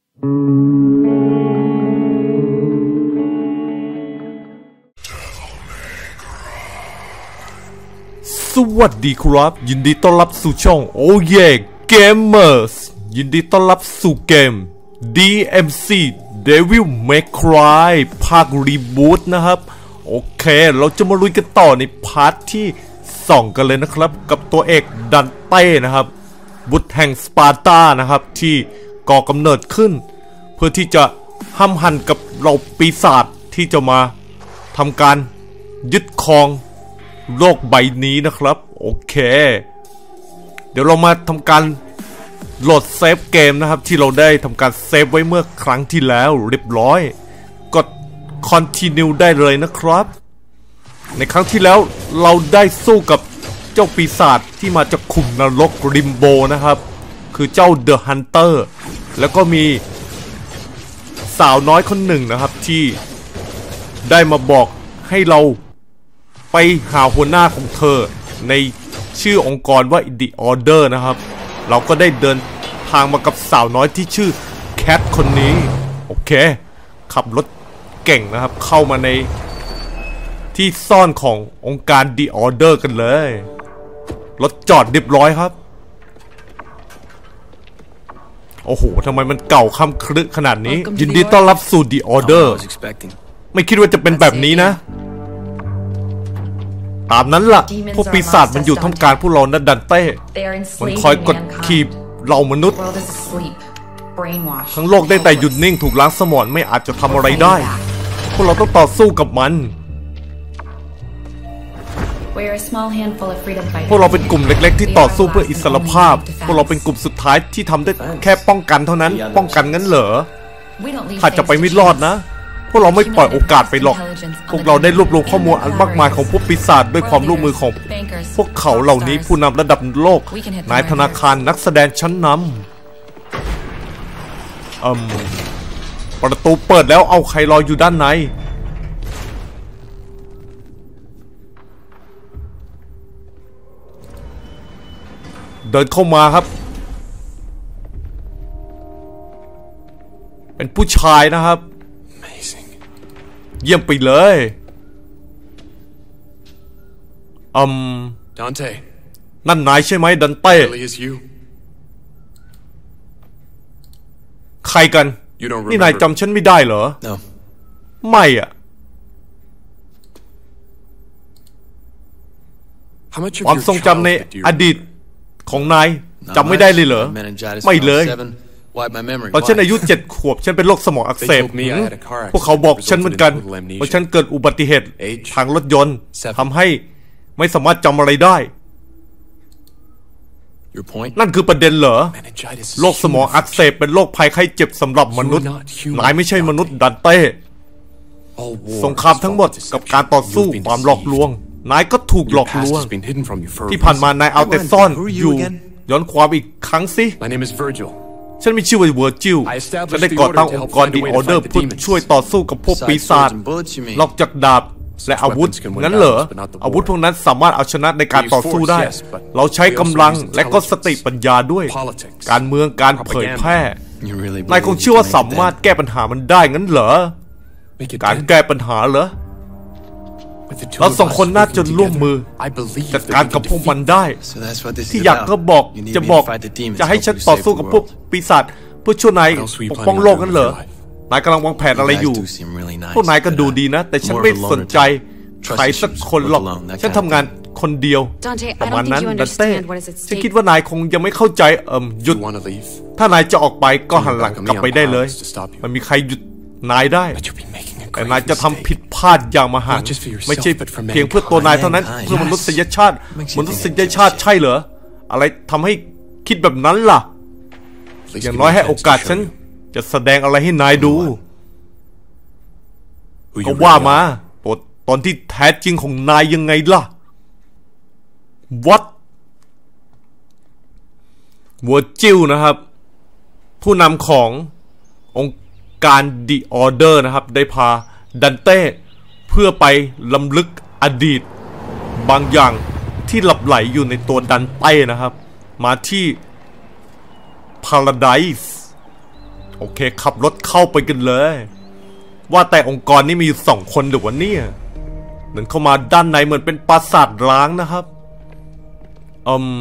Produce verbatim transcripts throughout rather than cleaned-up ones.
สวัสดีครับยินดีต้อนรับสู่ช่องโอเย่เกมเมอร์สยินดีต้อนรับสู่เกม ดี เอ็ม ซี Devil May Cry ภาครีบูตนะครับโอเคเราจะมาลุยกันต่อในพาร์ทที่สองกันเลยนะครับกับตัวเอกดันเต้นะครับบุตรแห่งสปาร์ตานะครับที่ก่อกำเนิดขึ้นเพื่อที่จะห้ำหั่นกับเราปีศาจที่จะมาทำการยึดครองโลกใบนี้นะครับโอเคเดี๋ยวเรามาทำการโหลดเซฟเกมนะครับที่เราได้ทำการเซฟไว้เมื่อครั้งที่แล้วเรียบร้อยกด continue ได้เลยนะครับในครั้งที่แล้วเราได้สู้กับเจ้าปีศาจที่มาจากขุมนรกริมโบนะครับคือเจ้า The Hunter แล้วก็มีสาวน้อยคนหนึ่งนะครับที่ได้มาบอกให้เราไปหาหัวหน้าของเธอในชื่อองค์กรว่า The Order นะครับเราก็ได้เดินทางมากับสาวน้อยที่ชื่อแคทคนนี้โอเคขับรถเก่งนะครับเข้ามาในที่ซ่อนขององค์การ The Order กันเลยรถจอดเรียบร้อยครับโอ้โหทำไมมันเก่าค่ำครึขนาดนี้ยินดีต้อนรับสู่ The Order ไม่คิดว่าจะเป็นแบบนี้นะตามนั้นล่ะพวกปีศาจมันอยู่ท่ามกลางพวกเรานะดันเต้มันคอยกดขี่เรามนุษย์ทั้งโลกได้แต่หยุดนิ่งถูกล้างสมองไม่อาจจะทำอะไรได้พวกเราต้องต่อสู้กับมันพวกเราเป็นกลุ่มเล็กๆที่ต่อสู้เพื่ออิสรภาพพวกเราเป็นกลุ่มสุดท้ายที่ทำได้แค่ป้องกันเท่านั้นป้องกันงั้นเหรอถ้าจะไปไม่รอดนะพวกเราไม่ปล่อยโอกาสไปหรอกพวกเราได้รวบรวมข้อมูลอันมากมายของพวกปีศาจด้วยความร่วมมือของพวกเขาเหล่านี้ผู้นำระดับโลกนายธนาคารนักแสดงชั้นนำอืมประตูเปิดแล้วเอาใครรออยู่ด้านในเดินเข้ามาครับเป็นผู้ชายนะครับเยี่ยมไปเลยอืมนั่นนายใช่ไหมดันเต้ใครกันนี่นายจำฉันไม่ได้เหรอ no. ไม่อะความทรงจำในอดีตของนายจำไม่ได้เลยเหรอไม่เลยตอนฉันอายุเจ็ดขวบฉันเป็นโรคสมองอักเสบพวกเขาบอกฉันเหมือนกันว่าฉันเกิดอุบัติเหตุทางรถยนต์ทำให้ไม่สามารถจำอะไรได้นั่นคือประเด็นเหรอโรคสมองอักเสบเป็นโรคภัยไข้เจ็บสำหรับมนุษย์นายไม่ใช่มนุษย์ดันเต้สงครามทั้งหมดกับการต่อสู้ความหลอกลวงนายก็ถูกหลอกลวงที่ผ่านมานายเอาแต่ซ่อนอยู่ย้อนความอีกครั้งสิฉันมีชื่อว่าเวอร์จิลฉันได้ก่อตั้งองค์กร The Order เพื่อช่วยต่อสู้กับพวกปีศาจนอกจากดาบและอาวุธงั้นเหรออาวุธพวกนั้นสามารถเอาชนะในการต่อสู้ได้เราใช้กำลังและก็สติปัญญาด้วยการเมืองการเผยแพร่นายคงเชื่อว่าสามารถแก้ปัญหามันได้งั้นเหรอการแก้ปัญหาเหรอเราสองคนน่าจะร่วมมือจัดการกับพวกมันได้ที่อยากก็บอกจะบอกจะให้ฉันต่อสู้กับพวกปีศาจเพื่อช่วยนายปกป้องโลกนั้นเหรอนายกำลังวางแผนอะไรอยู่พวกนายก็ดูดีนะแต่ฉันไม่สนใจใครสักคนหรอกฉันทำงานคนเดียวประมาณนั้นดันเต้ฉันคิดว่านายคงยังไม่เข้าใจเอิ่มหยุดถ้านายจะออกไปก็หันหลังกลับไปได้เลยมันมีใครหยุดนายได้แต่นายจะทำผิดพลาดอย่างมหันต์ไม่ใช่เพียงเพื่อตัวนายเท่านั้นเพื่อมนุษยชาติมนุษยชาติใช่เหรออะไรทำให้คิดแบบนั้นล่ะอย่างน้อยให้โอกาสฉันจะแสดงอะไรให้นายดูก็ว่ามาตัวตอนที่แท้จริงของนายยังไงล่ะ What วัวจิ้วนะครับผู้นำขององค์การ The Order นะครับได้พาดันเต้เพื่อไปล้ำลึกอดีตบางอย่างที่หลับไหลอยู่ในตัวดันเต้นะครับมาที่ Paradise โอเคขับรถเข้าไปกันเลยว่าแต่องค์กรนี้มีอยู่สองคนหรือวะเนี่ยเดินเข้ามาด้านในเหมือนเป็นปราสาทร้างนะครับอืม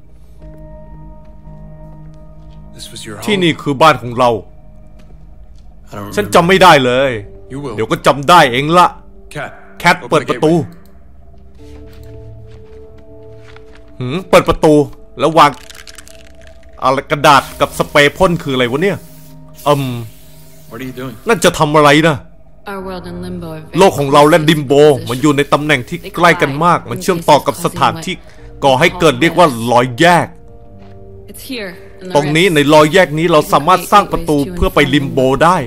ที่นี่คือบ้านของเราฉันจำไม่ได้เลยเดี๋ยวก็จำได้เองละแคทเปิดประตูหืมเปิดประตูแล้ววางอะไรกระดาษกับสเปรย์พ่นคืออะไรวะเนี่ยอืมนั่นจะทำอะไรนะโลกของเราและลิมโบมันอยู่ในตำแหน่งที่ใกล้กันมากมันเชื่อมต่อกับสถานที่ก่อให้เกิดเรียกว่ารอยแยกตรงนี้ในรอยแยกนี้เราสามารถสร้างประตูเพื่อไปลิมโบได้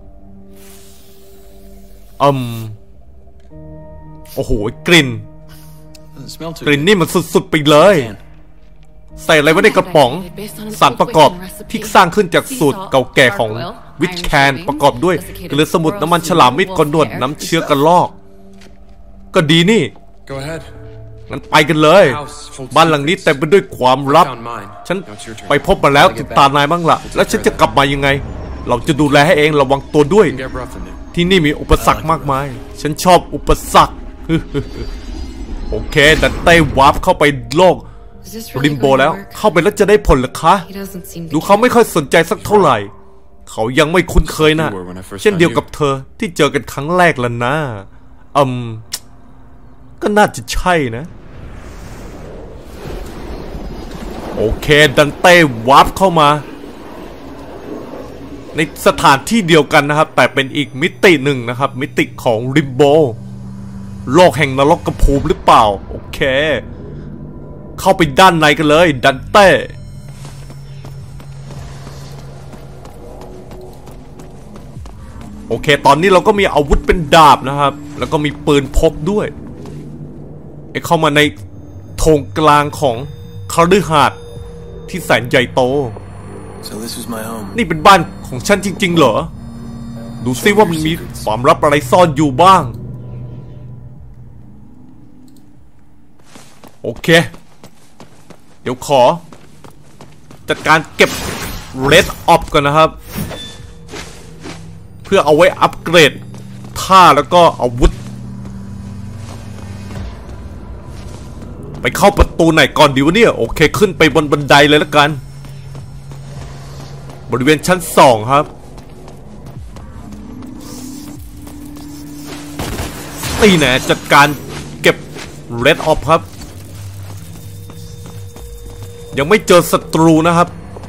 อืมโอ้โหกลิ่นกลิ่นนี่มันสุดๆไปเลยใส่อะไรไว้ในกระป๋องสารประกอบที่สร้างขึ้นจากสูตรเก่าแก่ของวิทแคนประกอบด้วยเกลือสมุนน้ำมันฉลามมิตรกลนวดน้ำเชื้อกระลอกก็ดีนี่งั้นไปกันเลยบ้านหลังนี้เต็มไปด้วยความลับฉันไปพบมาแล้วติดตานายบ้างล่ะแล้วฉันจะกลับมายังไงเราจะดูแลให้เองระวังตัวด้วยที่นี่มีอุปสรรคมากมายฉันชอบอุปสรรคโอเคดันเต้วาร์ปเข้าไปโลกลิมโบแล้วเข้าไปแล้วจะได้ผลหรือคะดูเขาไม่ค่อยสนใจสักเท่าไหร่เขายังไม่คุ้นเคยนะเช่นเดียวกับเธอที่เจอกันครั้งแรกแล้วนะอืมก็น่าจะใช่นะโอเคดันเต้วาร์ปเข้ามาในสถานที่เดียวกันนะครับแต่เป็นอีกมิติหนึ่งนะครับมิติของลิมโบโลกแห่งนรกกระภูมิหรือเปล่าโอเคเข้าไปด้านในกันเลยดันเต้โอเคตอนนี้เราก็มีอาวุธเป็นดาบนะครับแล้วก็มีปืนพกด้วยไอเข้ามาในโถงกลางของคฤหาสน์ที่แสนใหญ่โต so this is my home. นี่เป็นบ้านของฉันจริงๆเหรอดูซิว่ามันมีความลับอะไรซ่อนอยู่บ้างโอเคเดี๋ยวขอจัดการเก็บเรดออฟก่อนนะครับเพื่อเอาไว้อัปเกรดท่าแล้วก็อาวุธไปเข้าประตูไหนก่อนดีวะเนี่ยโอเคขึ้นไปบนบันไดเลยแล้วกันบริเวณชั้นสองครับนี่แน่จัดการเก็บเรดออฟครับยังไม่เจอศัตรูนะครับ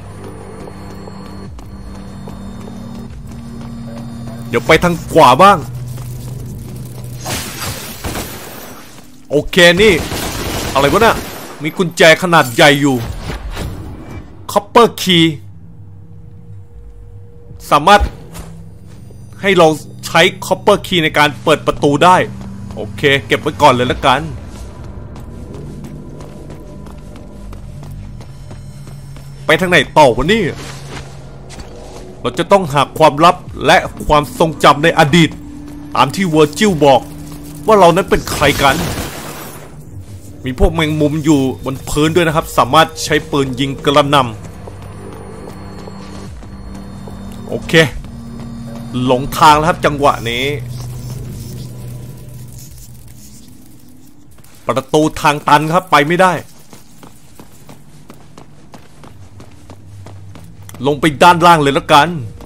เดี๋ยวไปทางขวาบ้างโอเคนี่อะไรวะน่ะมีกุญแจขนาดใหญ่อยู่คอปเปอร์คีย์สามารถให้เราใช้คอปเปอร์คีย์ในการเปิดประตูได้โอเคเก็บไว้ก่อนเลยละกันไปทางไหนต่อวะนี่เราจะต้องหาความลับและความทรงจำในอดีตตามที่เวอร์จิลบอกว่าเรานั้นเป็นใครกันมีพวกแมงมุมอยู่บนพื้นด้วยนะครับสามารถใช้ปืนยิงกระหน่ำโอเคหลงทางแล้วครับจังหวะนี้ประตูทางตันครับไปไม่ได้ลงไปด้านล่างเลยแล้วกัน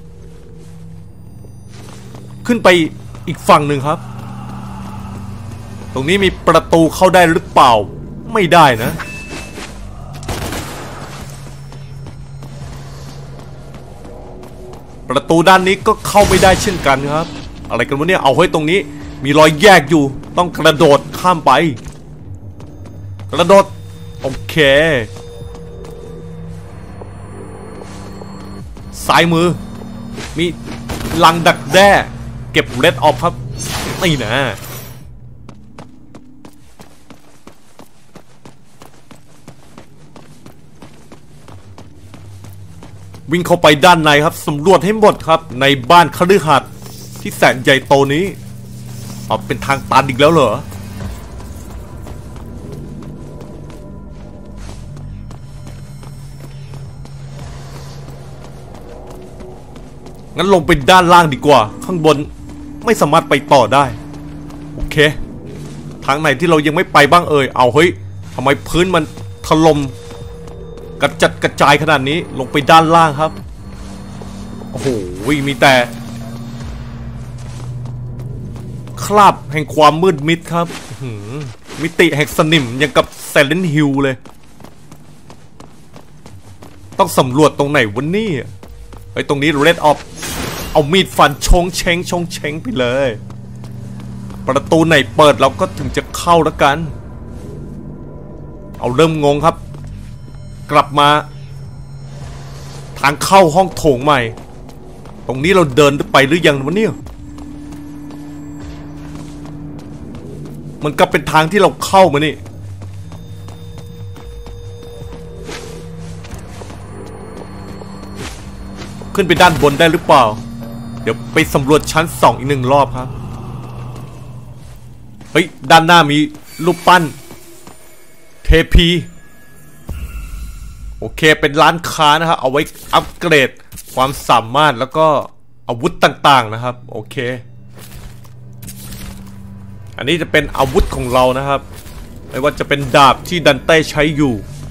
ขึ้นไปอีกฝั่งหนึ่งครับตรงนี้มีประตูเข้าได้หรือเปล่าไม่ได้นะประตูด้านนี้ก็เข้าไม่ได้เช่นกันครับอะไรกันวะเนี่ยเอาไว้ตรงนี้มีรอยแยกอยู่ต้องกระโดดข้ามไปกระโดดโอเคซ้ายมือมีลังดักแด้เก็บเรดออฟครับนี่นะวิ่งเข้าไปด้านในครับสำรวจให้หมดครับในบ้านคฤหาสน์ที่แสนใหญ่โตนี้อ๋อเป็นทางตันอีกแล้วเหรองั้นลงไปด้านล่างดีกว่าข้างบนไม่สามารถไปต่อได้โอเคทางไหนที่เรายังไม่ไปบ้างเอ่ยเอาเฮ้ยทำไมพื้นมันถล่มกระจัดกระจายขนาดนี้ลงไปด้านล่างครับโอ้โหมีแต่คราบแห่งความมืดมิดครับมิติแห่งสนิมยังกับไซเลนต์ฮิลเลยต้องสำรวจตรงไหนวันนี้ไอ้ตรงนี้เรดออฟเอามีดฟันชงเชงชงเชงไปเลยประตูไหนเปิดเราก็ถึงจะเข้าแล้วกันเอาเริ่มงงครับกลับมาทางเข้าห้องโถงใหม่ตรงนี้เราเดินไปหรือยังวะเนี่ยมันก็เป็นทางที่เราเข้ามานี่ขึ้นไปด้านบนได้หรือเปล่าเดี๋ยวไปสำรวจชั้นสองอีกหนึ่งรอบครับเฮ้ยด้านหน้ามีรูปปั้นเทพีโอเคเป็นร้านค้านะครับเอาไว้อัปเกรดความสามารถแล้วก็อาวุธต่างๆนะครับโอเคอันนี้จะเป็นอาวุธของเรานะครับไม่ว่าจะเป็นดาบที่ดันเต้ใช้อยู่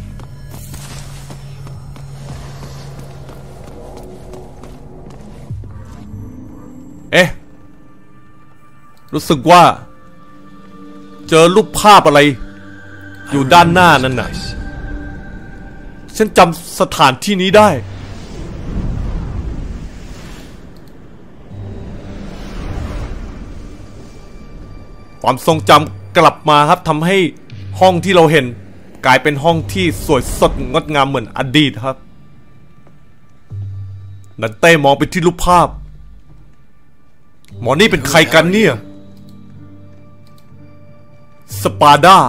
เอ๊ะรู้สึกว่าเจอรูปภาพอะไรอยู่ด้านหน้านั่นน่ะฉันจำสถานที่นี้ได้ความทรงจำกลับมาครับทำให้ห้องที่เราเห็นกลายเป็นห้องที่สวยสดงดงามเหมือนอดีตครับนันเต้มองไปที่รูปภาพหมอนี่เป็นใครกันเนี่ยสปาร์ดา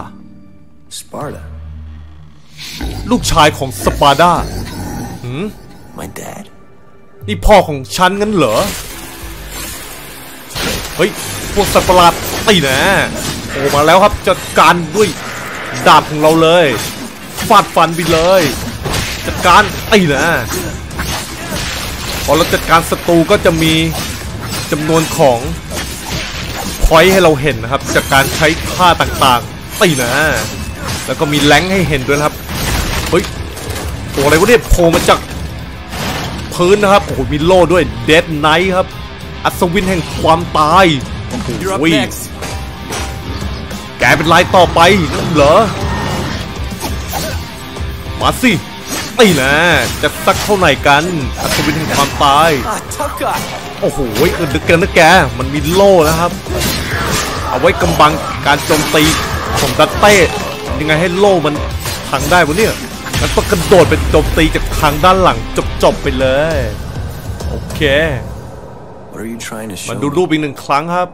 ลูกชายของสปาร์ดาหืมนี่พ่อของฉันงั้นเหรอเฮ้ยพวกสัตว์ประหลาดตีนะโผล่มาแล้วครับจัดการด้วยดาบของเราเลยฟาดฟันไปเลยจัดการตีนะพอเราจัดการศัตรูก็จะมีจำนวนของพอยต์ให้เราเห็นนะครับจากการใช้ท่าต่างๆตีนะแล้วก็มีแรงให้เห็นด้วยครับเฮ้ยตัวอะไรวะเนี่ยโผล่มาจากพื้นนะครับโอ้โหมีโล่ด้วยเดดไนท์ครับอัศวินแห่งความตายโอ้โหแกเป็นลายต่อไปนั่นเหรอมาสิตีนะจะสักเท่าไหร่กันอัศวินแห่งความตายโอ้โหเออนึกกันนะแกมันมีโล่นะครับเอาไว้กำบังการโจมตีของดัตเต้ยังไงให้โล่มันพังได้วะเนี่ยมันต้องกระโดดเป็นโจมตีจากทางด้านหลังจบๆไปเลยโอเคมาดูรูปอีกหนึ่งครั้งครับ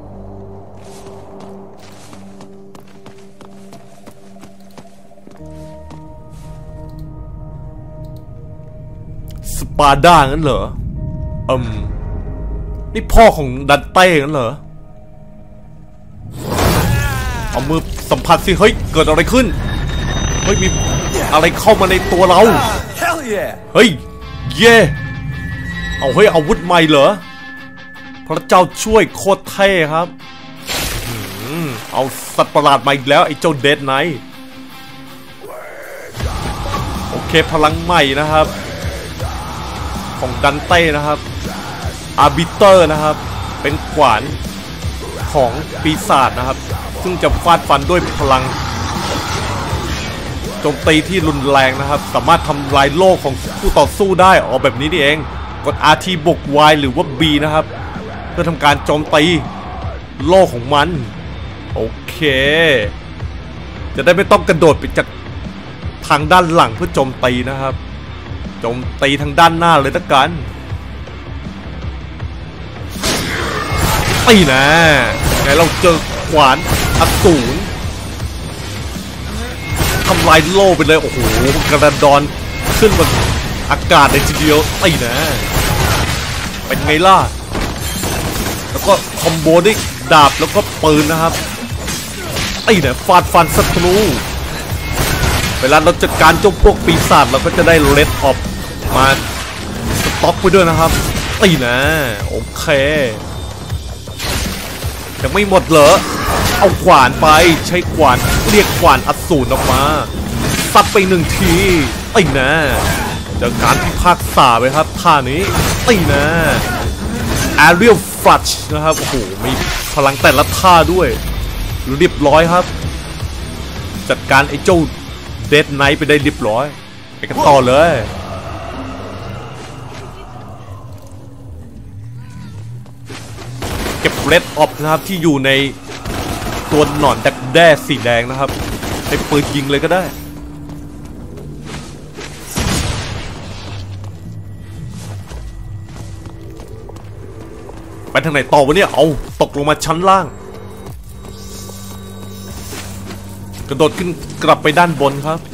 สปาร์ดางั้นเหรออืมนี่พ่อของดันเต้งั้นเหรอเอามือสัมผัสสิเฮ้ยเกิดอะไรขึ้นเฮ้ยมีอะไรเข้ามาในตัวเราเฮ้ยเย่เอาเฮ้ยอาวุธใหม่เหรอพระเจ้าช่วยโคตรเท่ครับเอาสัตว์ประหลาดมาอีกแล้วไอ้เจ้าเดดไนท์โอเคพลังใหม่นะครับของดันเต้นะครับอาร์บิเตอร์นะครับเป็นขวานของปีศาจนะครับซึ่งจะฟาดฟันด้วยพลังโจมตีที่รุนแรงนะครับสามารถทำลายโล่ของผู้ต่อสู้ได้อ๋อแบบนี้นี่เองกด อาร์ ที บวก Y หรือว่า B นะครับเพื่อทำการโจมตีโล่ของมันโอเคจะได้ไม่ต้องกระโดดไปจากทางด้านหลังเพื่อโจมตีนะครับโจมตีทางด้านหน้าเลยละกันตีนะไงเราเจอขวานอสูรทำลายโล่ไปเลยโอ้โหกระดอนขึ้นบนอากาศเลยทีเดียวตีนะเป็นไงล่ะแล้วก็คอมโบด้วยดาบแล้วก็ปืนนะครับตีนะฟาดฟันศัตรูเวลาเราจัดการเจ้าพวกปีศาจเราก็จะได้เลดออฟมาสต็อกไปด้วยนะครับตีนะโอเคยังไม่หมดเหรอเอาขวานไปใช้ขวานเรียกขวานอสูรออกมาซัดไปหนึ่งทีตีนะเจอการพิพากษาไปครับท่านี้ตีนะ Aerial Flush นะครับโอ้โหมีพลังแต่ละท่าด้วยเรียบร้อยครับจัดการไอ้เจ้าเดดไนท์ไปได้เรียบร้อยไปกันต่อเลยเก็บเรดออฟนะครับที่อยู่ในตัวหนอนดักแด้สีแดงนะครับใช้ปืนยิงเลยก็ได้ไปทางไหนต่อวะเนี่ยเอาตกลงมาชั้นล่างกระโดดขึ้นกลับไปด้านบนครับ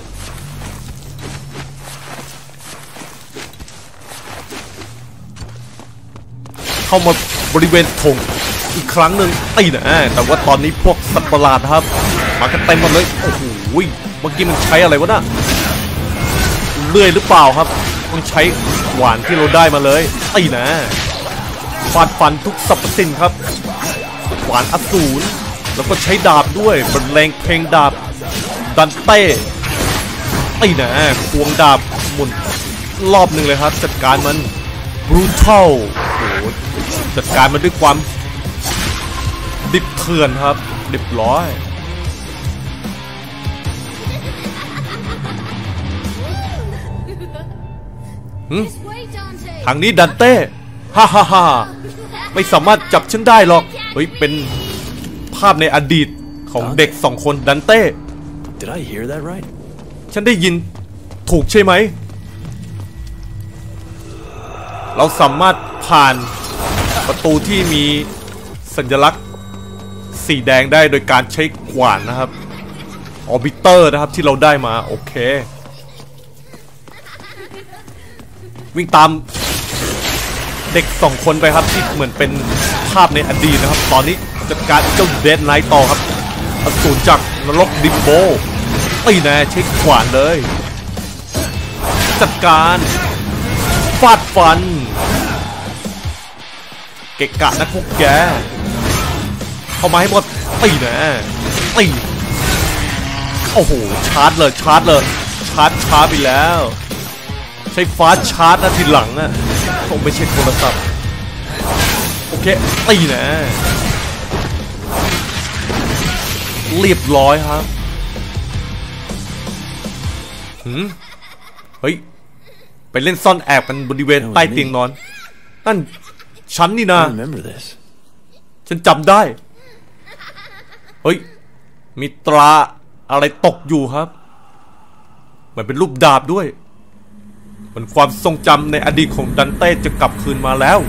เข้ามาบริเวณถงอีกครั้งหนึ่งตีนะแต่ว่าตอนนี้พวกสัตว์ประหลาดครับมากันเต็มหมดเลยโอ้โหเมื่อกี้มันใช้อะไรวะน่ะเลื่อยหรือเปล่าครับต้องใช้หวานที่เราได้มาเลยตีนะฟาดฟันทุกสรรพสิ่งครับหวานอสูรแล้วก็ใช้ดาบด้วยบรรเลงเพลงดาบดันเต้ไอ้นะควงดาบหมุนรอบหนึ่งเลยครับจัดการมันบรูทัลโอ้โหจัดการมันด้วยความดิบเถื่อนครับดิบร้อยทางนี้ดันเต้ฮ่าฮ่าฮ่าไม่สามารถจับฉันได้หรอกเฮ้ยเป็นภาพในอดีตของเด็กสองคนดันเต้ Did I hear that right? ฉันได้ยินถูกใช่ไหมเราสามารถผ่านประตูที่มีสัญลักษณ์สีแดงได้โดยการใช้ขวานนะครับออร์บิเตอร์นะครับที่เราได้มาโอเควิ่งตามเด็กสองคนไปครับที่เหมือนเป็นภาพในอดีตนะครับตอนนี้จัดการเจ้าเดดไนท์ต่อครับอสูรจากนรกดิมโบตีแน่ใช้ขวานเลยจัดการฟาดฟันเกะกะนะพวกแกเข้ามาให้หมดตีแน่ตีโอ้โหชาร์จเลยชาร์จเลยชาร์จช้าไปแล้วใช้ฟ้าชาร์จนะทีหลังอ่ะคงไม่ใช่โทรศัพท์โอเคตีแน่เรียบร้อยครับหืมเฮ้ยไปเล่นซ่อนแอบกันบริเวณใต้เตียงนอนนั่นฉันนี่นะฉันจำได้เฮ้ยมีตราอะไรตกอยู่ครับเหมือนเป็นรูปดาบด้วยเหมือนความทรงจำในอดีตของดันเต้จะกลับคืนมาแล้ว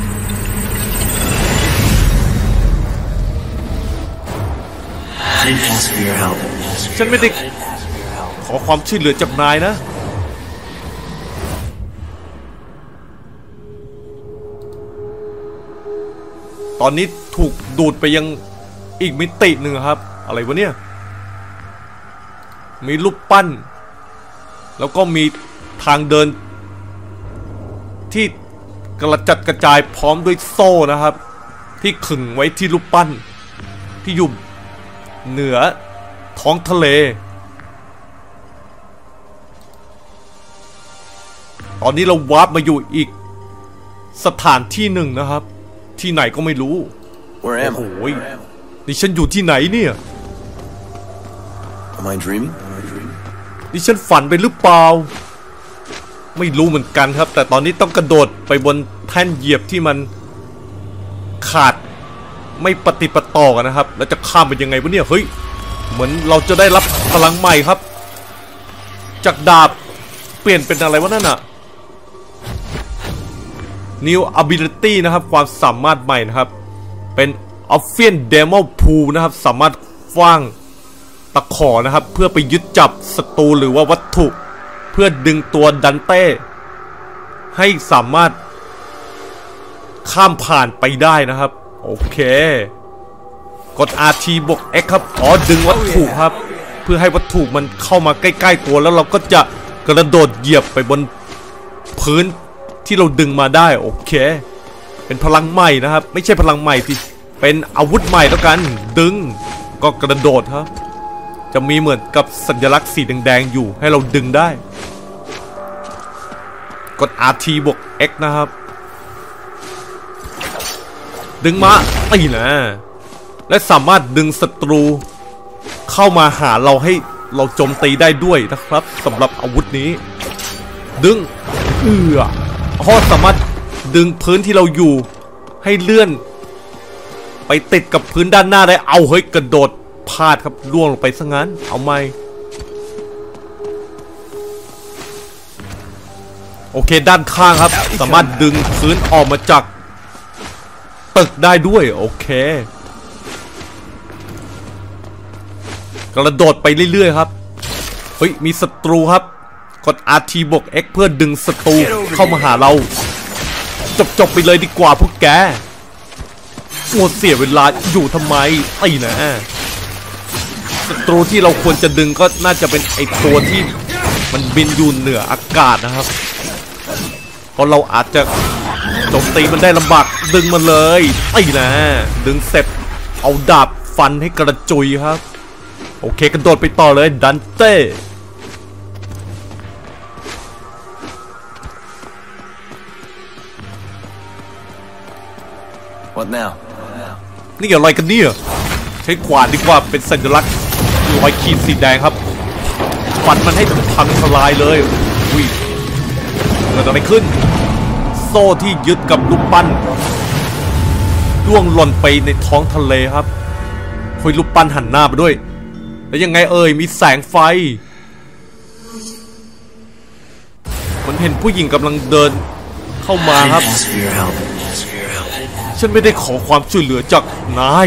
ฉันไม่ได้ขอความช่วยเหลือจากนายนะตอนนี้ถูกดูดไปยังอีกมิติหนึ่งครับอะไรวะเนี่ยมีรูปปั้นแล้วก็มีทางเดินที่กระจัดกระจายพร้อมด้วยโซ่นะครับที่ขึงไว้ที่รูปปั้นที่อยู่เหนือท้องทะเลตอนนี้เราวาร์ปมาอยู่อีกสถานที่หนึ่งนะครับที่ไหนก็ไม่รู้โอ้โหนี่ฉันอยู่ที่ไหนเนี่ยนี่ฉันฝันไปหรือเปล่าไม่รู้เหมือนกันครับแต่ตอนนี้ต้องกระโดดไปบนแท่นเหยียบที่มันขาดไม่ปฏิปต่อกันนะครับแล้วจะข้ามไปยังไงวะเนี่ยเฮ้ยเหมือนเราจะได้รับพลังใหม่ครับจากดาบเปลี่ยนเป็นอะไรวะนั่นอะ New Ability นะครับความสามารถใหม่นะครับเป็น Ophian Demo Pool นะครับสามารถฟ้างตะขอนะครับเพื่อไปยึดจับศัตรูหรือว่าวัตถุเพื่อดึงตัวดันเต้ให้สามารถข้ามผ่านไปได้นะครับโอเคกด อาร์ ที บวก X ครับอ๋อดึงวัตถุครับเพื่อให้วัตถุมันเข้ามาใกล้ๆตัวแล้วเราก็จะกระโดดเหยียบไปบนพื้นที่เราดึงมาได้โอเคเป็นพลังใหม่นะครับไม่ใช่พลังใหม่ที่เป็นอาวุธใหม่แล้วกันดึงก็กระโดดครับจะมีเหมือนกับสัญลักษณ์สีแดงๆอยู่ให้เราดึงได้กด อาร์ ที บวก X นะครับดึงมาตีนะและสามารถดึงศัตรูเข้ามาหาเราให้เราโจมตีได้ด้วยนะครับสำหรับอาวุธนี้ดึงเอื้อเพราะสามารถดึงพื้นที่เราอยู่ให้เลื่อนไปติดกับพื้นด้านหน้าได้เอาเฮ้ยกระโดดพลาดครับล่วงลงไปซะงั้นเอาไหมโอเคด้านข้างครับสามารถดึงพื้นออกมาจากตึกได้ด้วยโอเคกระโดดไปเรื่อยๆครับเฮ้ยมีศัตรูครับกด อาร์ ที บวก X เพื่อดึงศัตรูเข้ามาหาเราจบๆไปเลยดีกว่าพวกแกมัวเสียเวลาอยู่ทำไมไอ้นะศัตรูที่เราควรจะดึงก็น่าจะเป็นไอ้ตัวที่มันบินอยู่เหนืออากาศนะครับเพราะเราอาจจะโจมตีมันได้ลำบากดึงมันเลยไอ้นะดึงเสร็จเอาดาบฟันให้กระจุยครับโอเคกระโดดไปต่อเลยดันเต้ What now? นี่อะไรกันเนี่ยใช้ขวานดีกว่าเป็นสัญลักษณ์รอยขีดสีแดงครับฟันมันให้พังทลายเลยวิ่งเกิดอะไรขึ้นโซ่ที่ยึดกับลูกปั้นร่วงหล่นไปในท้องทะเลครับคุยลูกปั้นหันหน้าไปด้วยแล้วยังไงเอ่ยมีแสงไฟมันเห็นผู้หญิงกำลังเดินเข้ามาครับฉันไม่ได้ขอความช่วยเหลือจากนาย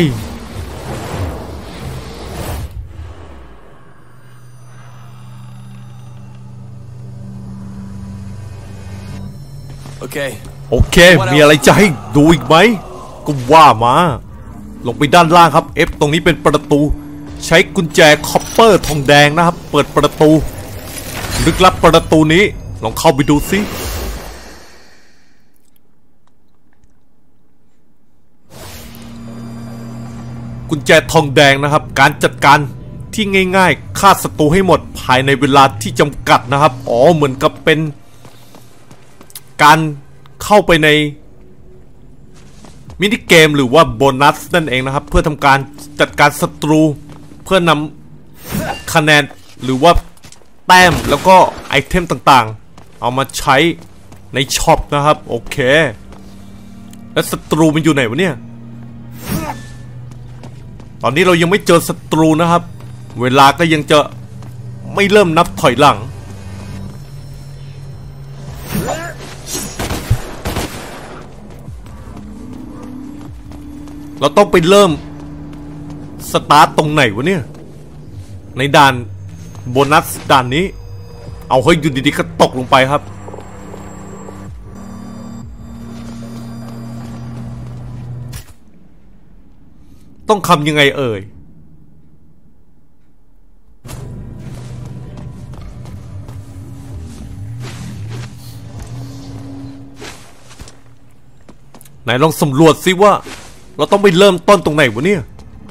โอเคโอเคมีอะไรจะให้ดูอีกไหมก็ว่ามาลงไปด้านล่างครับ F ตรงนี้เป็นประตูใช้กุญแจคอปเปอร์ทองแดงนะครับเปิดประตูลึกลับประตูนี้ลองเข้าไปดูสิกุญแจทองแดงนะครับการจัดการที่ง่ายๆฆ่าศัตรูให้หมดภายในเวลาที่จำกัดนะครับอ๋อเหมือนกับเป็นการเข้าไปในมินิเกมหรือว่าโบนัสนั่นเองนะครับเพื่อทำการจัดการศัตรูเพื่อนำคะแนนหรือว่าแต้มแล้วก็ไอเทมต่างๆเอามาใช้ในช็อปนะครับโอเคแล้วศัตรูมันอยู่ไหนวะเนี่ยตอนนี้เรายังไม่เจอศัตรูนะครับเวลาก็ยังจะไม่เริ่มนับถอยหลังเราต้องไปเริ่มสตาร์ตตรงไหนวะเนี่ยในด่านโบนัสด่านนี้เอาเฮ้ยอยู่ดีๆก็ตกลงไปครับต้องทำยังไงเอ่ยไหนลองสำรวจซิว่าเราต้องไปเริ่มต้นตรงไหนวะเนี่ย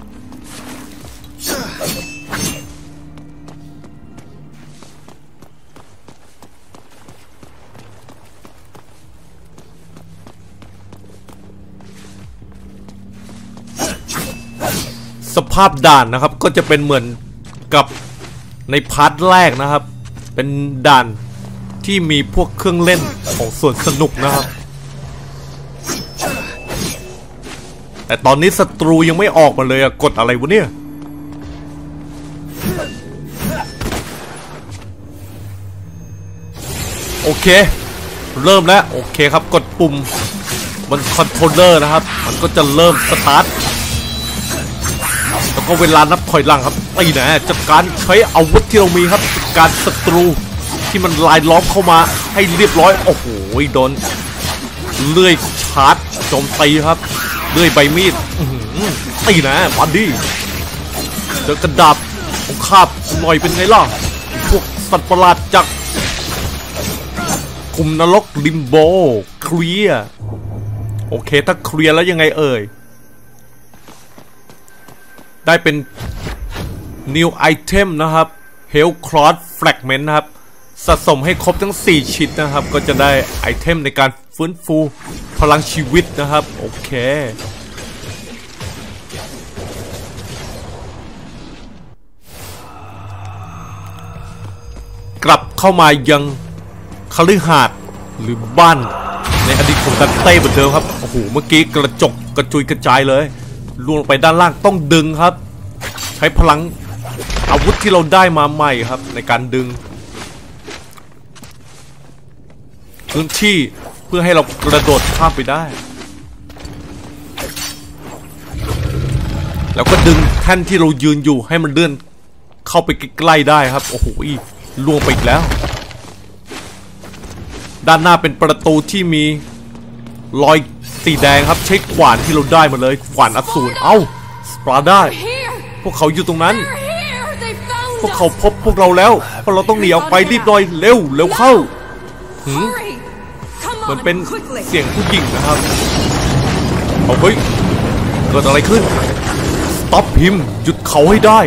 สภาพด่านนะครับก็จะเป็นเหมือนกับในพาร์ทแรกนะครับเป็นด่านที่มีพวกเครื่องเล่นของส่วนสนุกนะครับแต่ตอนนี้ศัตรูยังไม่ออกมาเลยอะกดอะไรวะเนี่ยโอเคเริ่มแล้วโอเคครับกดปุ่มบนคอนโทรลเลอร์นะครับมันก็จะเริ่มสตาร์ทแล้วก็เวลานับถอยหลังครับไอ้แน่จัดการใช้อาวุธที่เรามีครับจัดการศัตรูที่มันลายล้อมเข้ามาให้เรียบร้อยโอ้โหโดนเลื่อยชาร์จโจมตีครับเลื่อยใบมีดไอ้แน่มาดิเจอกระดาบของข้าหน่อยเป็นไงล่ะพวกสัตว์ประหลาดจากคุมนรกลิมโบเคลียร์โอเคถ้าเคลียร์แล้วยังไงเอ่ยได้เป็น new item นะครับ health cross fragment นะครับสะสมให้ครบทั้งสี่ชิ้นนะครับก็จะได้ไอเทมในการฟื้นฟูพลังชีวิตนะครับโอเคกลับเข้ามายังคฤหาสน์หรือบ้านในอดีตของดันเต้เหมือนเดิมครับโอ้โหเมื่อกี้กระจกกระจุยกระจายเลยล่วงไปด้านล่างต้องดึงครับใช้พลังอาวุธที่เราได้มาใหม่ครับในการดึงพื้นที่เพื่อให้เรากระโดดข้ามไปได้แล้วก็ดึงแท่นที่เรายืนอยู่ให้มันเลื่อนเข้าไปใกล้ๆได้ครับโอ้โหล่วงไปอีกแล้วด้านหน้าเป็นประตูที่มีรอยสีแดงครับใช้ขวานที่เราได้มาเลยขวานอสูรเอ้าสปาร์ด้าพวกเขาอยู่ตรงนั้นพวกเขาพบพวกเราแล้วพวกเราต้องหนีออกไปรีบหน่อยเร็วเร็วเข้าหืมเหมือนเป็นเสียงผู้หญิงนะครับเอาเฮ้ยเกิดอะไรขึ้น stop him หยุดเขาให้ได้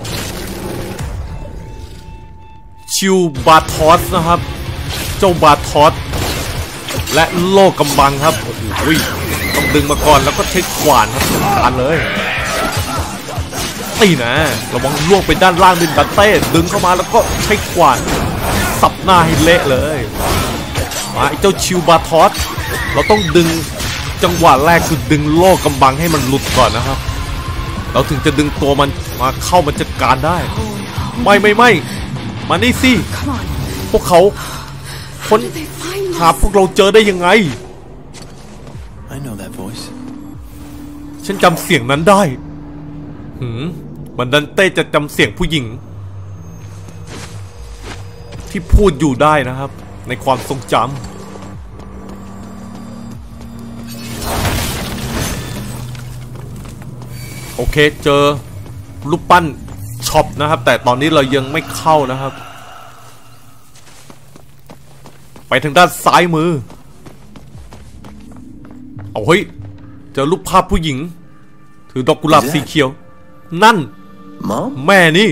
ชิวบาทอสนะครับเจ้าบาทอสและโลกกำบังครับโอ้โหต้องดึงมาก่อนแล้วก็ใช้ขวานครับทานเลยตีนะระวังล่วงไปด้านล่างเป็นดันเต้ดึงเข้ามาแล้วก็ใช้ขวานสับหน้าให้เละเลยมาไอ้เจ้าชิวบาทอสเราต้องดึงจังหวะแรกคือดึงโลกกำบังให้มันหลุดก่อนนะครับเราถึงจะดึงตัวมันมาเข้ามาจัดการได้ไม่ไม่ไม่มานี่สิพวกเขาค้นหาพวกเราเจอได้ยังไง I know that voice ฉันจำเสียงนั้นได้หืมมันดันเต้จะจำเสียงผู้หญิงที่พูดอยู่ได้นะครับในความทรงจำโอเคเจอรูปปั้นช็อปนะครับแต่ตอนนี้เรายังไม่เข้านะครับไปทางด้านซ้ายมือเอาเฮ้ยเจอรูปภาพผู้หญิงถือดอกกุหลาบสีเขียวนั่นแม่นี่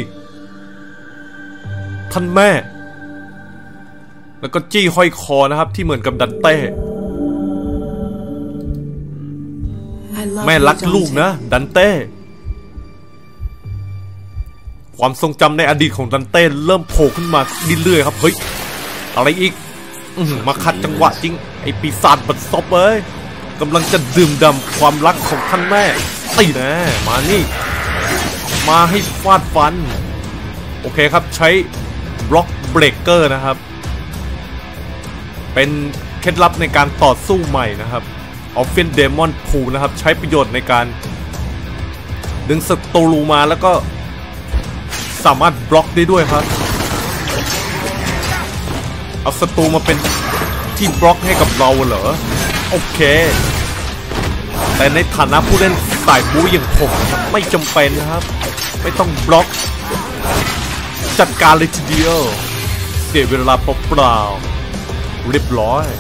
ท่านแม่แล้วก็จี้ห้อยคอนะครับที่เหมือนกับดันเต้แม่รักลูกนะดันเต้ความทรงจำในอดีตของดันเต้เริ่มโผล่ขึ้นมาเรื่อยๆครับเฮ้ยอะไรอีกมาขัดจังหวะจริงไอปีศาจบัดซบเอ้ยกำลังจะดื่มด่ำความรักของท่านแม่ตีนะมานี่มาให้ฟาดฟันโอเคครับใช้บล็อกเบรกเกอร์นะครับเป็นเคล็ดลับในการต่อสู้ใหม่นะครับออฟเฟนเดมอนพูนะครับใช้ประโยชน์ในการดึงศัตรูมาแล้วก็สามารถบล็อกได้ด้วยครับเอาศัตรูมาเป็นที่บล็อกให้กับเราเหรอโอเคแต่ในฐานะผู้เล่นสายบู๊อย่างผมไม่จำเป็นนะครับไม่ต้องบล็อกจัดการเลยทีเดียวเสียเวลาเปล่าๆเรียบร้อย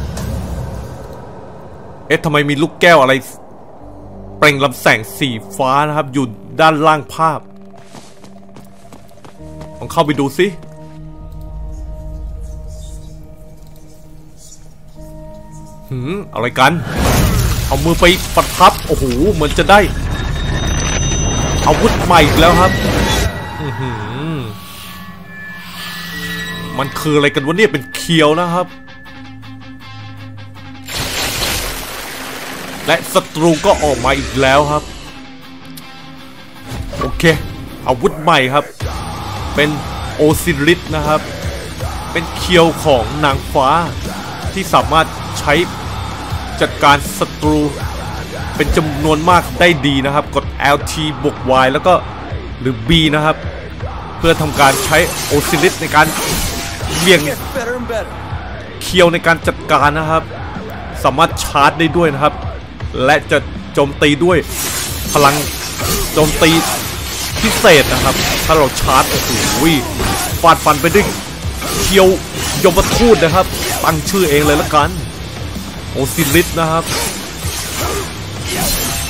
เอ๊ะทำไมมีลูกแก้วอะไรเปล่งลำแสงสีฟ้านะครับอยู่ด้านล่างภาพลองเข้าไปดูสิหืมอะไรกันเอามือไปปัดทับโอ้โหเหมือนจะได้อาวุธใหม่อีกแล้วครับอือหือมันคืออะไรกันวะเนี่ยเป็นเคียวนะครับและศัตรูก็ออกมาอีกแล้วครับโอเคอาวุธใหม่ครับเป็นโอซิริสนะครับเป็นเคียวของนางฟ้าที่สามารถใช้จัดการศัตรูเป็นจำนวนมากได้ดีนะครับกด แอล ที บวก Y แล้วก็หรือ B นะครับเพื่อทำการใช้โอซิริสในการเบี่ยงเคียวในการจัดการนะครับสามารถชาร์จได้ด้วยนะครับและจะโจมตีด้วยพลังโจมตีพิเศษนะครับถ้าเราชาร์จโอ้โหฟาดฟันไปด้วยเคียวยมทูตนะครับตั้งชื่อเองเลยละกันโอซิริสนะครับ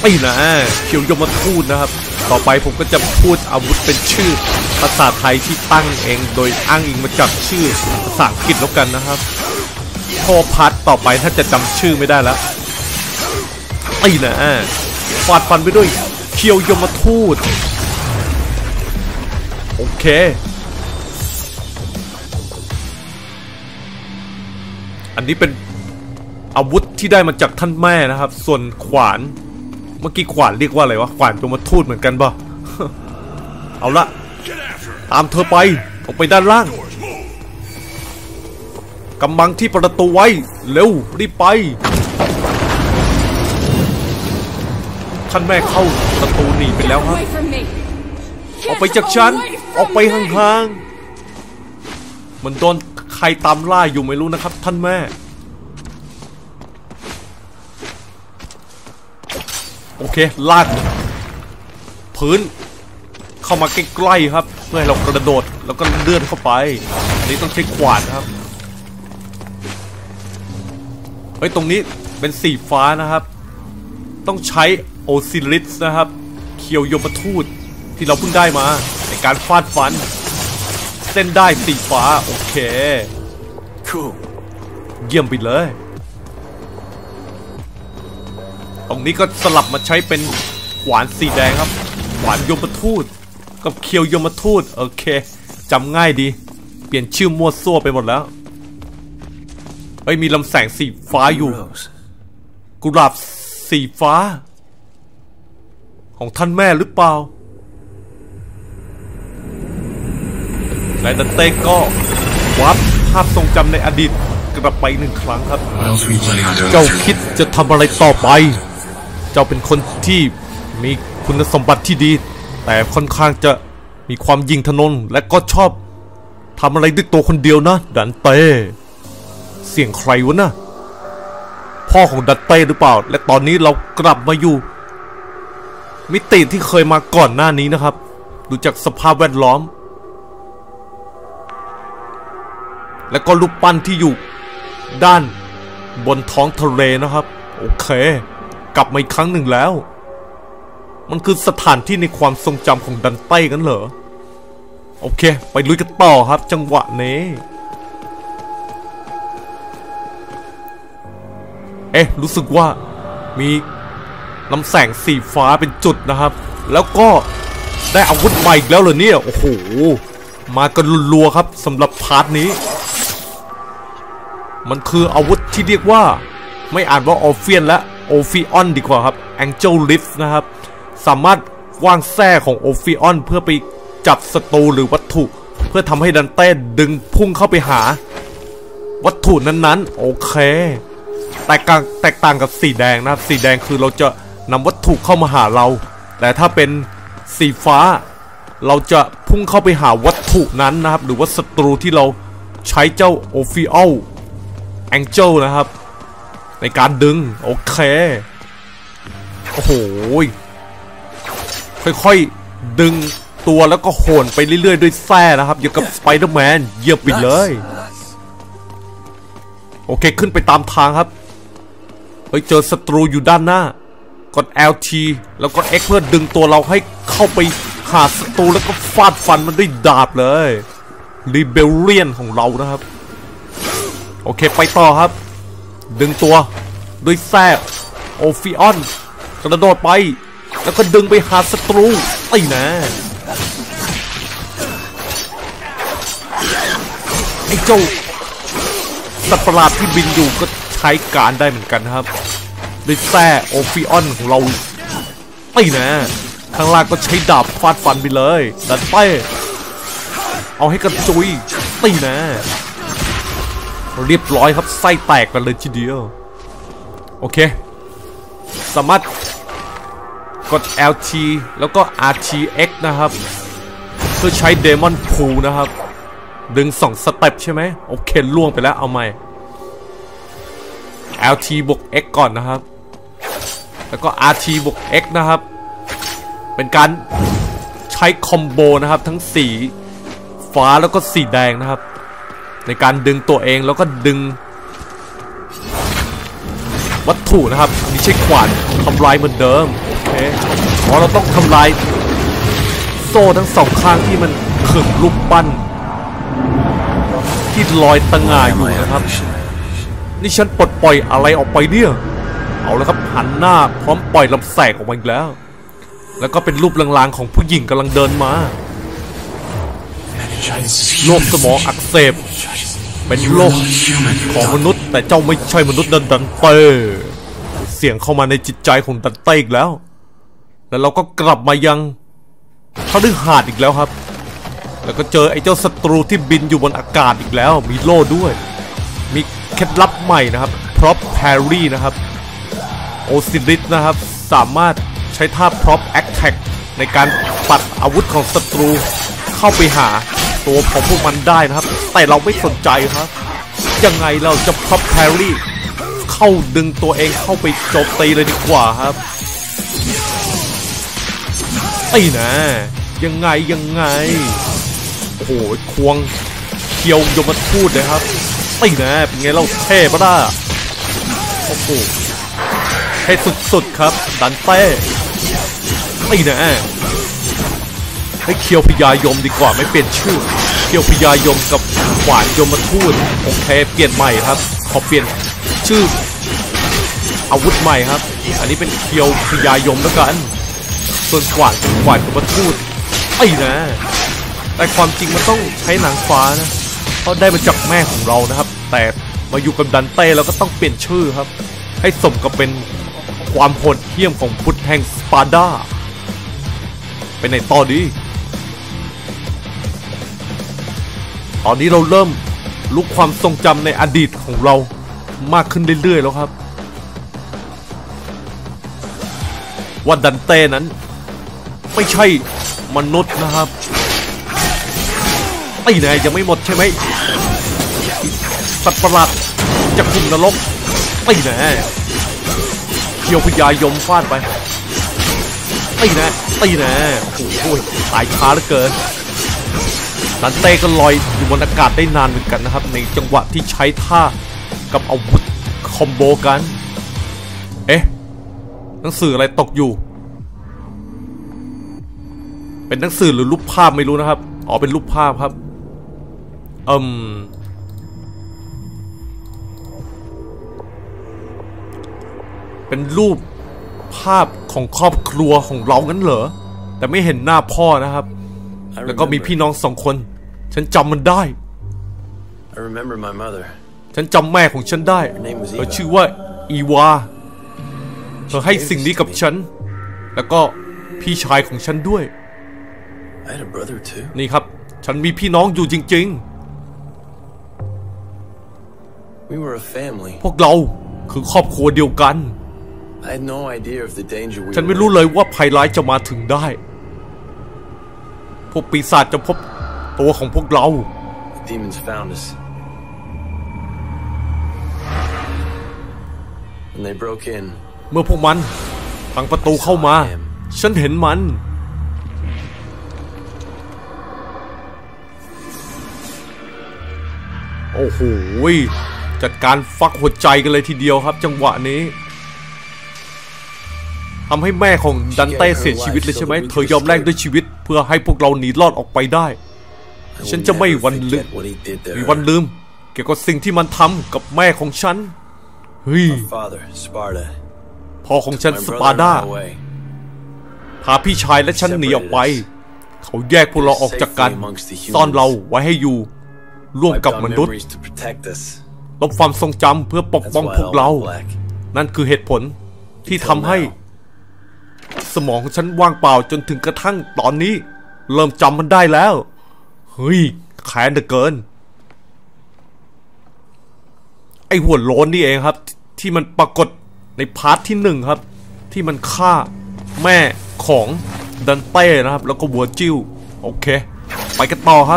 ไม่นะเขียวยมทูตนะครับต่อไปผมก็จะพูดอาวุธเป็นชื่อภาษาไทยที่ตั้งเองโดยอ้างอิงมาจากชื่อภาษาอังกฤษแล้วกันนะครับพอพาร์ทต่อไปถ้าจะจำชื่อไม่ได้แล้วไม่นะฟาดฟันไปด้วยเขียวยมทูตโอเคอันนี้เป็นอาวุธที่ได้มาจากท่านแม่นะครับส่วนขวานเมื่อกี้ขวานเรียกว่าอะไรวะขวานยมทูตเหมือนกันป่ะ เอาละตามเธอไปออกไปด้านล่างกำบังที่ประตูไว้เร็วรีบไปท่านแม่เข้าประตูหนีไปแล้วครับออกไปจากฉันออกไปห่างๆมันโดนใครตามล่าอยู่ไม่รู้นะครับท่านแม่โอเคลากพื้นเข้ามาใกล้ๆครับเพื่อให้เรากระโดดแล้วก็เลื่อนเข้าไปอันนี้ต้องใช้ขวานครับเฮ้ยตรงนี้เป็นสีฟ้านะครับต้องใช้โอซิลิสนะครับเคียวยมทูตที่เราเพิ่งได้มาในการฟาดฟันเส้นได้สีฟ้าโอเคเยี่ยมไปเลยตรงนี้ก็สลับมาใช้เป็นขวานสีแดงครับขวานยมทูตกับเคียวยมทูตโอเคจำง่ายดีเปลี่ยนชื่อมั่วซั่วไปหมดแล้วเฮ้ยมีลำแสงสีฟ้าอยู่กุหลาบสีฟ้าของท่านแม่หรือเปล่าและดันเต้ก็วับภาพทรงจำในอดีตกลับไปหนึ่งครั้งครับเจ้าคิดจะทำอะไรต่อไปเจ้าเป็นคนที่มีคุณสมบัติที่ดีแต่ค่อนข้างจะมีความยิ่งทะนงและก็ชอบทำอะไรด้วยตัวคนเดียวนะดันเต้เสียงใครวะนะพ่อของดันเต้หรือเปล่าและตอนนี้เรากลับมาอยู่มิติที่เคยมาก่อนหน้านี้นะครับดูจากสภาพแวดล้อมและก็รูปปั้นที่อยู่ด้านบนท้องทะเลนะครับโอเคกลับมาอีกครั้งหนึ่งแล้วมันคือสถานที่ในความทรงจำของดันเต้กันเหรอโอเคไปลุยกันต่อครับจังหวะนี้เอ๊ะรู้สึกว่ามีลำแสงสีฟ้าเป็นจุดนะครับแล้วก็ได้อาวุธใหม่อีกแล้วเหรอเนี่ยโอ้โหมากันรัวๆครับสำหรับพาร์ทนี้มันคืออาวุธที่เรียกว่าไม่อ่านว่าออฟเฟียนและโอฟิออนดีกว่าครับแองเจิลลิฟต์นะครับสามารถวางแส้ของโอฟิออนเพื่อไปจับศัตรูหรือวัตถุเพื่อทำให้ดันเต้ดึงพุ่งเข้าไปหาวัตถุนั้นๆโอเคแตกต่างแตกต่างกับสีแดงนะครับสีแดงคือเราจะนำวัตถุเข้ามาหาเราแต่ถ้าเป็นสีฟ้าเราจะพุ่งเข้าไปหาวัตถุนั้นนะครับหรือว่าศัตรูที่เราใช้เจ้าโอฟิออลแองเจิลนะครับในการดึงโอเคโอ้โหค่อยๆดึงตัวแล้วก็โหนไปเรื่อยๆด้วยแส้นะครับอย่างกับสไปเดอร์แมนเยี่ยมไปเลยโอเคขึ้นไปตามทางครับเฮ้ยเจอศัตรูอยู่ด้านหน้ากด แอล ที แล้วก็ X เพื่อดึงตัวเราให้เข้าไปหาศัตรูแล้วก็ฟาดฟันมันด้วยดาบเลยรีเบลเลียนของเรานะครับโอเคไปต่อครับดึงตัวด้วยแส้โอฟิออนกระโดดไปแล้วก็ดึงไปหาศัตรูไอ้นะไอ้เจ้าสัตว์ประหลาดที่บินอยู่ก็ใช้การได้เหมือนกันครับด้วยแส้โอฟิออนของเราไอ้นะข้างล่างก็ใช้ดาบฟาดฟันไปเลยดันไปเอาให้กระจุยไอ้นะเรียบร้อยครับไส้แตกกันเลยทีเดียวโอเคสามารถกด แอล ที แล้วก็ อาร์ ที เอ็กซ์ นะครับเพื่อใช้เดมอนพูลนะครับดึงสองสเต็ปใช่ไหมโอเคล่วงไปแล้วเอาใหม่ แอล ที บวก X ก่อนนะครับแล้วก็ อาร์ ที บวก X นะครับเป็นการใช้คอมโบนะครับทั้งสีฟ้าแล้วก็สีแดงนะครับในการดึงตัวเองแล้วก็ดึงวัตถุนะครับนี่ใช้ขวานทำลายเหมือนเดิมโอเพราะเราต้องทำลายโซ่ทั้งสองข้างที่มันขึงรูปปั้นที่ลอยตะง่าอยู่นะครับนี่ฉันปลดปล่อยอะไรออกไปเนี่ยเอาแล้วครับหันหน้าพร้อมปล่อยลำแสงออกมาอีกแล้วแล้วก็เป็นรูปลางๆของผู้หญิงกำลังเดินมาโรคสมองอักเสบเป็นโรคของมนุษย์แต่เจ้าไม่ใช่มนุษย์ดันดันเต้เสียงเข้ามาในจิตใจของดันเต้อีกแล้วแล้วเราก็กลับมายังพฤหัสอีกแล้วครับแล้วก็เจอไอ้เจ้าศัตรูที่บินอยู่บนอากาศอีกแล้วมีโล่ด้วยมีเคล็ดลับใหม่นะครับพร็อพแพรรี่นะครับโอซิริสนะครับสามารถใช้ท่าพร็อพแอคแท็กในการปัดอาวุธของศัตรูเข้าไปหาตัวของพวกมันได้นะครับแต่เราไม่สนใจครับยังไงเราจะพร็อพแพรรี่เข้าดึงตัวเองเข้าไปโจมตีเลยดีกว่าครับไอ้นะยังไงยังไงโอ้โหควงเคียวยมทูตเลยครับไอ้นะเป็นไงเราเท่ปะล่ะโอ้โหให้สุดๆครับดันเต้ไอ้นะให้เคียวพญายมดีกว่าไม่เปลี่ยนชื่อเคียวพญายมกับขวานยมทูตโอเคเปลี่ยนใหม่ครับขอเปลี่ยนชื่ออาวุธใหม่ครับอันนี้เป็นเคียวพญายมแล้วกันส่วนขวานขวานยมทูตไอ้นะแต่ความจริงมันต้องใช้หนังฟ้านะเพราะได้มาจากแม่ของเรานะครับแต่มาอยู่กับดันเต้เราก็ต้องเปลี่ยนชื่อครับให้สมกับเป็นความโหดเหี้ยมของพุทธแห่งสปาร์ดาเป็นในตอนนี้ตอนนี้เราเริ่มลุกความทรงจำในอดีตของเรามากขึ้นเรื่อยๆแล้วครับว่าดันเต้นั้นไม่ใช่มนุษย์นะครับไอ้นายยังไม่หมดใช่ไหมสัตว์ประหลาดจากคุมนรกไอ้นายเคียวพญายมฟาดไปไอ้นะไอ้นะโอ้โหตายช้าเหลือเกินดันเต้ก็ลอยอยู่บนอากาศได้นานเหมือนกันนะครับในจังหวะที่ใช้ท่ากับอาวุธคอมโบกันเอ๊ะหนังสืออะไรตกอยู่เป็นหนังสือหรือรูปภาพไม่รู้นะครับอ๋อเป็นรูปภาพครับอืมเป็นรูปภาพของครอบครัวของเรางั้นเหรอแต่ไม่เห็นหน้าพ่อนะครับแล้วก็มีพี่น้องสองคนฉันจำมันได้ฉันจำแม่ของฉันได้เธอชื่อว่าอีวาเธอให้สิ่งนี้กับฉันแล้วก็พี่ชายของฉันด้วยนี่ครับฉันมีพี่น้องอยู่จริงๆพวกเราคือครอบครัวเดียวกันฉันไม่รู้เลยว่าภัยร้ายจะมาถึงได้พวกปีศาจจะพบตัวของพวกเราเมื่อพวกมันพังประตูเข้ามาฉันเห็นมันโอ้โหจัดการฟักหัวใจกันเลยทีเดียวครับจังหวะนี้ทำให้แม่ของดันเต้เสียชีวิตเลยใช่ไหมเธอยอมแลกด้วยชีวิตเพื่อให้พวกเราหนีรอดออกไปได้ฉันจะไม่วันลืมมีวันลืมเกี่ยวกับสิ่งที่มันทำกับแม่ของฉันเฮ้ยพ่อของฉันสปาร์ดาพาพี่ชายและฉันหนีออกไปเขาแยกพวกเราออกจากกันซ่อนเราไว้ให้อยู่ร่วมกับมนุษย์ลบความทรงจำเพื่อปกป้องพวกเรานั่นคือเหตุผลที่ทำให้สมองของฉันว่างเปล่าจนถึงกระทั่งตอนนี้เริ่มจำมันได้แล้วเฮ้ยแค้นเหลือเกินไอหัวโล้นนี่เองครับที่มันปรากฏในพาร์ทที่หนึ่งครับที่มันฆ่าแม่ของดันเต้นะครับแล้วก็วัวจิ้วโอเคไปกันต่อครับ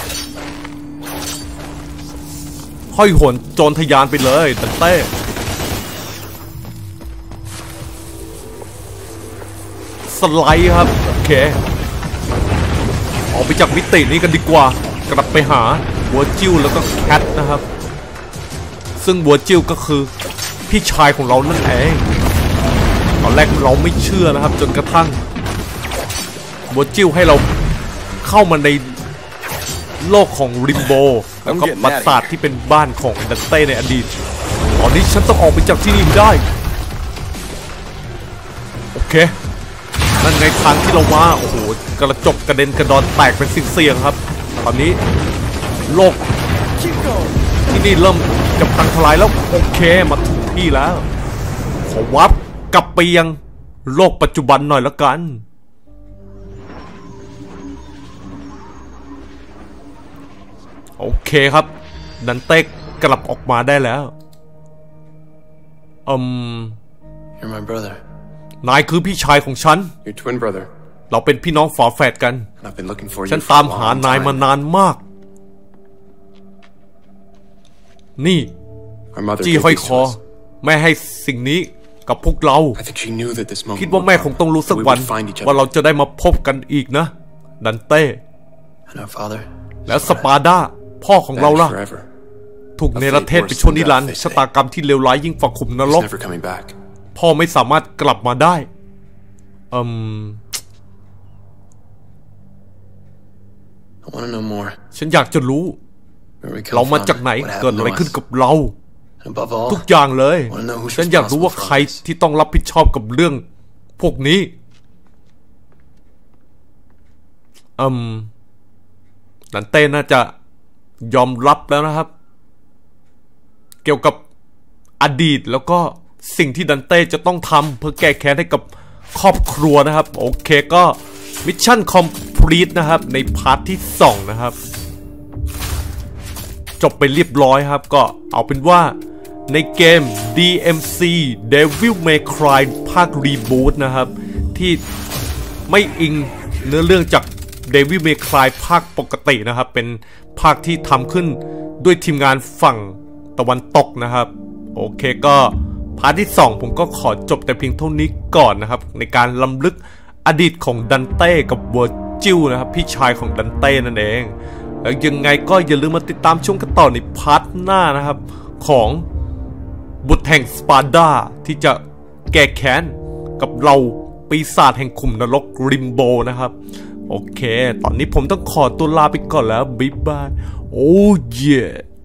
ห้อยหวนโจรทะยานไปเลยดันเต้สไลด์ครับโอเคออกไปจากมิตินี้กันดีกว่ากลับไปหาวัวจิ้วแล้วก็แคทนะครับซึ่งวัวจิ้วก็คือพี่ชายของเรานั่นเองตอนแรกเราไม่เชื่อนะครับจนกระทั่งโบจิลให้เราเข้ามาในโลกของริมโบแล้วก็ปราสาทที่เป็นบ้านของดันเต้ในอดีตตอนนี้ฉันต้องออกไปจากที่นี่ได้โอเคนั่นไงทางที่เรามาโอ้โหกระจกกระเด็นกระดอนแตกเป็นเสียงๆครับตอนนี้โลกที่นี่เริ่มจะพังทลายแล้วโอเคมาถึงที่แล้วขอวับกลับไปยังโลกปัจจุบันหน่อยละกันโอเคครับดันเต้กลับออกมาได้แล้วอืม You're my brother. นายคือพี่ชายของฉัน Your twin brother. เราเป็นพี่น้องฝาแฝดกัน And I've been looking for you ฉัน for ตาม a หา long นายมา time. นานมากนี่ Our mother จี้ gave ห้อย these ค to อ us. แม่ให้สิ่งนี้กับพวกเรา I think she knew that this moment คิดว่า would แม่คง come, ต้องรู้สัก that we วัน would find each ว่า other. เราจะได้มาพบกันอีกนะดันเต้ And our father แล้วสปาดาพ่อของเรา vanished ล่ะ forever. ถูกเนรเทศไปชั่วนิรันดร์ชะตากรรมที่เลวร้ายยิ่งฝังขุมนร He's ก never coming back. พ่อไม่สามารถกลับมาได้อืม I want to know more. ฉันอยากจะรู้ Where we เรา come มา from, จากไหน what เกิด happened อะไร to ขึ้น us. กับเรา And above all, ทุกอย่างเลย wanna know who's ฉันอยากรู้ว่า responsible ใคร for this. ที่ต้องรับผิดชอบกับเรื่องพวกนี้อืมดันเต้น่าจะยอมรับแล้วนะครับ เกี่ยวกับอดีตแล้วก็สิ่งที่ดันเต้จะต้องทำเพื่อแก้แค้นให้กับครอบครัวนะครับโอเคก็มิชชั่นคอมพลีทนะครับในพาร์ทที่สองนะครับจบไปเรียบร้อยครับก็เอาเป็นว่าในเกม ดี เอ็ม ซี Devil May Cry ภาครีบูตนะครับที่ไม่อิงเนื้อเรื่องจาก Devil May Cry ภาคปกตินะครับเป็นภาคที่ทำขึ้นด้วยทีมงานฝั่งตะวันตกนะครับโอเคก็พาร์ทที่สองผมก็ขอจบแต่เพียงเท่านี้ก่อนนะครับในการล้ำลึกอดีตของดันเต้กับเวอร์จิลนะครับพี่ชายของดันเต้นั่นเองแล้วยังไงก็อย่าลืมมาติดตามชมกันต่อในพาร์ทหน้านะครับของบุตรแห่งสปาร์ดาที่จะแก้แค้นกับเราปีศาจแห่งขุมนรกริมโบนะครับโอเคตอนนี้ผมต้องขอตัวลาไปก่อนแล้วบ๊ายบายโอ้เย่